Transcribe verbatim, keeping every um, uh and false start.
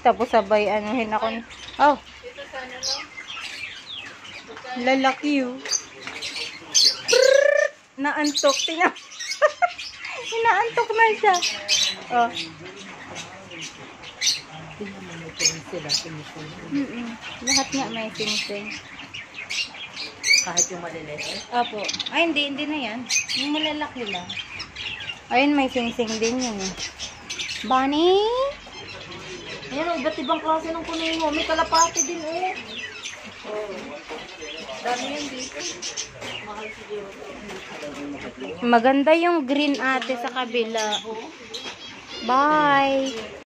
Tapos sabay anuhin ako. Oh. Lalaki yun. Naantok. Tingnan. Inaantok na siya. Oh. Mm -mm. Lahat nga may sing-sing. Kahit yung maliliit? Opo. Ay, hindi. Hindi na yan. Yung malalaki lang. Ayun, may sing-sing din yun eh. Bunny? Ayan o, iba't ibang klase ng kuningo. May kalapati din eh. Oh. Dami yan dito. Mahal siguro. Maganda yung green ate sa kabila. Bye!